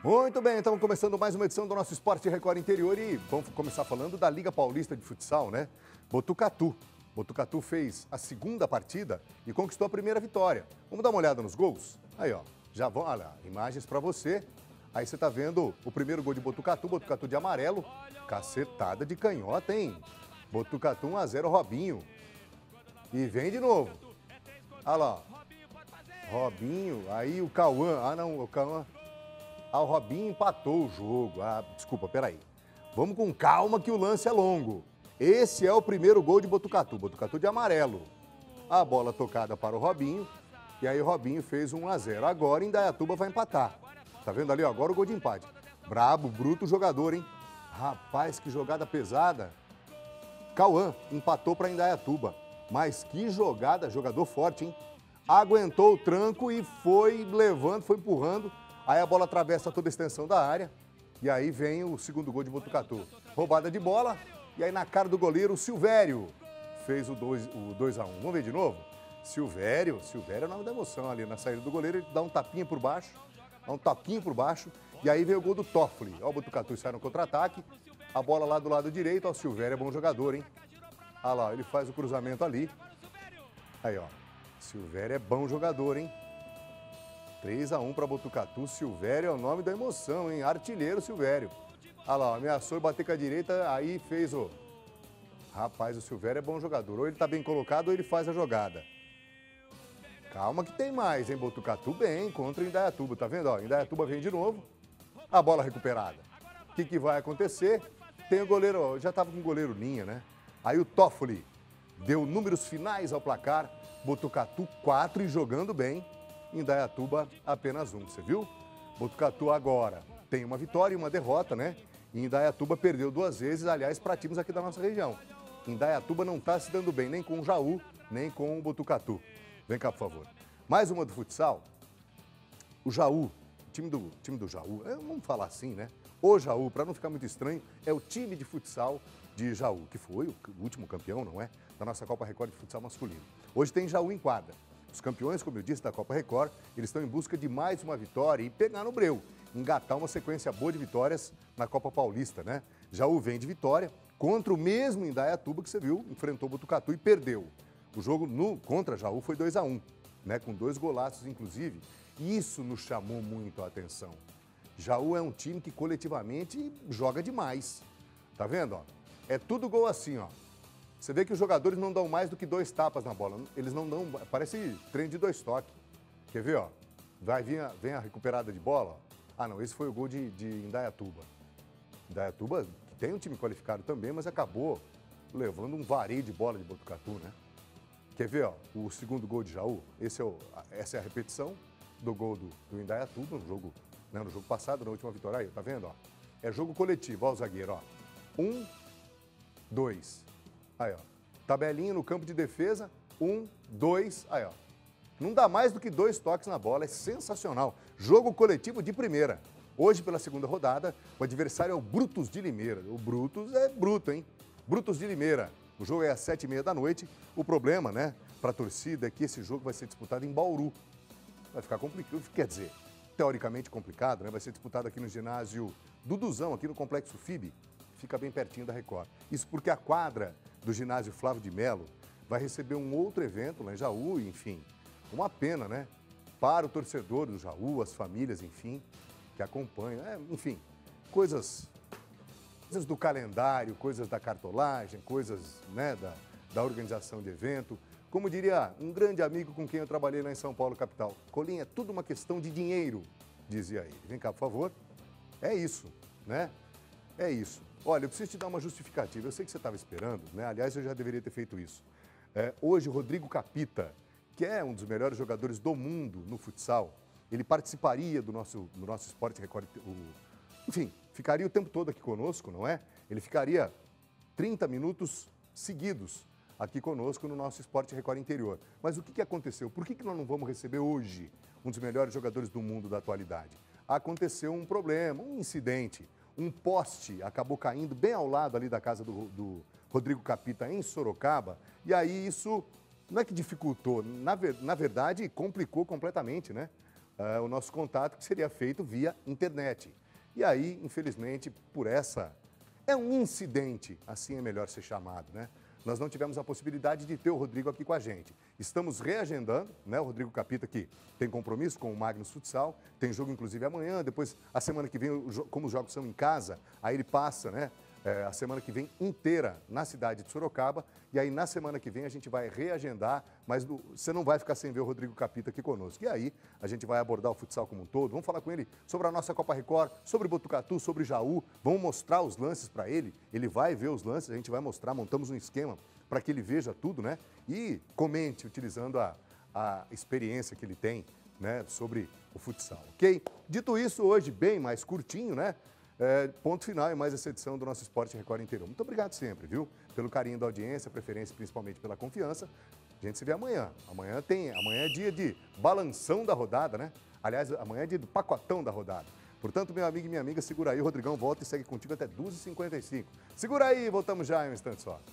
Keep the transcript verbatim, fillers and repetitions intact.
Muito bem, estamos começando mais uma edição do nosso Esporte Record Interior e vamos começar falando da Liga Paulista de Futsal, né? Botucatu. Botucatu fez a segunda partida e conquistou a primeira vitória. Vamos dar uma olhada nos gols? Aí, ó, já vão, olha, imagens para você. Aí você tá vendo o primeiro gol de Botucatu, Botucatu de amarelo. Cacetada de canhota, hein? Botucatu um a zero, Robinho. E vem de novo. Olha lá, Robinho, aí o Cauã, ah não, o Cauã... Ah, o Robinho empatou o jogo. Ah, desculpa, peraí. Vamos com calma que o lance é longo. Esse é o primeiro gol de Botucatu, Botucatu de amarelo. A bola tocada para o Robinho, e aí o Robinho fez um a zero. Agora Indaiatuba vai empatar. Tá vendo ali, ó, agora o gol de empate. Brabo, bruto jogador, hein? Rapaz, que jogada pesada. Cauã empatou para Indaiatuba. Mas que jogada, jogador forte, hein? Aguentou o tranco e foi levando, foi empurrando. Aí a bola atravessa toda a extensão da área e aí vem o segundo gol de Botucatu. Roubada de bola e aí na cara do goleiro o Silvério fez o dois a um. Vamos ver de novo? Silvério, Silvério é o nome da emoção ali na saída do goleiro, ele dá um tapinha por baixo, dá um tapinha por baixo e aí vem o gol do Toffoli. Ó, o Botucatu sai no contra-ataque, a bola lá do lado direito, ó, o Silvério é bom jogador, hein? Olha lá, ele faz o cruzamento ali. Aí, ó, Silvério é bom jogador, hein? três a um para Botucatu, Silvério é o nome da emoção, hein? Artilheiro Silvério. Olha lá, ameaçou bater com a direita, aí fez o... Rapaz, o Silvério é bom jogador. Ou ele tá bem colocado ou ele faz a jogada. Calma que tem mais, hein? Botucatu bem contra o Indaiatuba, tá vendo? Ó, Indaiatuba vem de novo, a bola recuperada. O que, que vai acontecer? Tem o goleiro, ó, já tava com o goleiro linha, né? Aí o Toffoli deu números finais ao placar, Botucatu quatro e jogando bem. Indaiatuba apenas um, você viu? Botucatu agora tem uma vitória e uma derrota, né? E Indaiatuba perdeu duas vezes, aliás, para times aqui da nossa região. Indaiatuba não está se dando bem nem com o Jaú, nem com o Botucatu. Vem cá, por favor. Mais uma do futsal. O Jaú, o time do, time do Jaú, é, vamos falar assim, né? O Jaú, para não ficar muito estranho, é o time de futsal de Jaú, que foi o último campeão, não é? Da nossa Copa Record de futsal masculino. Hoje tem Jaú em quadra. Os campeões, como eu disse, da Copa Record, eles estão em busca de mais uma vitória e pegar no breu, engatar uma sequência boa de vitórias na Copa Paulista, né? Jaú vem de vitória contra o mesmo Indaiatuba que você viu, enfrentou o Botucatu e perdeu. O jogo no, contra Jaú foi dois a um, né? Com dois golaços, inclusive. Isso nos chamou muito a atenção. Jaú é um time que coletivamente joga demais. Tá vendo? Ó? É tudo gol assim, ó. Você vê que os jogadores não dão mais do que dois tapas na bola. Eles não dão, parece trem de dois toques. Quer ver, ó? Vai vir a, vem a recuperada de bola. Ó. Ah, não, esse foi o gol de, de Indaiatuba. Indaiatuba, que tem um time qualificado também, mas acabou levando um vareio de bola de Botucatu, né? Quer ver, ó? O segundo gol de Jaú, esse é o, essa é a repetição do gol do, do Indaiatuba, no jogo, né, no jogo passado, na última vitória. Aí, tá vendo, ó? É jogo coletivo, ó o zagueiro, ó. Um, dois... Aí, ó. Tabelinha no campo de defesa. Um, dois. Aí, ó. Não dá mais do que dois toques na bola. É sensacional. Jogo coletivo de primeira. Hoje, pela segunda rodada, o adversário é o Brutus de Limeira. O Brutus é bruto, hein? Brutus de Limeira. O jogo é às sete e meia da noite. O problema, né, para a torcida é que esse jogo vai ser disputado em Bauru. Vai ficar complicado. Quer dizer, teoricamente complicado, né? Vai ser disputado aqui no ginásio Duduzão, aqui no Complexo F I B. Fica bem pertinho da Record. Isso porque a quadra do ginásio Flávio de Melo vai receber um outro evento lá em Jaú, enfim, uma pena, né? Para o torcedor do Jaú, as famílias, enfim, que acompanham, é, enfim, coisas, coisas do calendário, coisas da cartolagem, coisas, né, da, da organização de evento. Como diria um grande amigo com quem eu trabalhei lá em São Paulo, capital, Colinha, é tudo uma questão de dinheiro, dizia ele. Vem cá, por favor. É isso, né? É isso. Olha, eu preciso te dar uma justificativa. Eu sei que você estava esperando, né? Aliás, eu já deveria ter feito isso. É, hoje, o Rodrigo Capita, que é um dos melhores jogadores do mundo no futsal, ele participaria do nosso, do nosso Esporte Record. O, enfim, ficaria o tempo todo aqui conosco, não é? Ele ficaria trinta minutos seguidos aqui conosco no nosso Esporte Record Interior. Mas o que, que aconteceu? Por que, que nós não vamos receber hoje um dos melhores jogadores do mundo da atualidade? Aconteceu um problema, um incidente. Um poste acabou caindo bem ao lado ali da casa do, do Rodrigo Capita, em Sorocaba, e aí isso não é que dificultou, na, ver, na verdade complicou completamente, né? uh, o nosso contato, que seria feito via internet. E aí, infelizmente, por essa... É um incidente, assim é melhor ser chamado, né? Nós não tivemos a possibilidade de ter o Rodrigo aqui com a gente. Estamos reagendando, né? O Rodrigo Capita, que tem compromisso com o Magnus Futsal, tem jogo inclusive amanhã, depois a semana que vem, como os jogos são em casa, aí ele passa, né? É, a semana que vem inteira na cidade de Sorocaba, e aí na semana que vem a gente vai reagendar, mas do, você não vai ficar sem ver o Rodrigo Capita aqui conosco. E aí a gente vai abordar o futsal como um todo, vamos falar com ele sobre a nossa Copa Record, sobre Botucatu, sobre Jaú, vamos mostrar os lances para ele, ele vai ver os lances, a gente vai mostrar, montamos um esquema para que ele veja tudo, né? E comente utilizando a, a experiência que ele tem, né, sobre o futsal, ok? Dito isso, hoje bem mais curtinho, né? É, ponto final em mais essa edição do nosso Esporte Record Interior. Muito obrigado sempre, viu? Pelo carinho da audiência, preferência principalmente pela confiança. A gente se vê amanhã. Amanhã tem, amanhã é dia de balanção da rodada, né? Aliás, amanhã é dia do pacotão da rodada. Portanto, meu amigo e minha amiga, segura aí, o Rodrigão volta e segue contigo até duas e cinquenta e cinco. Segura aí, voltamos já em um instante só.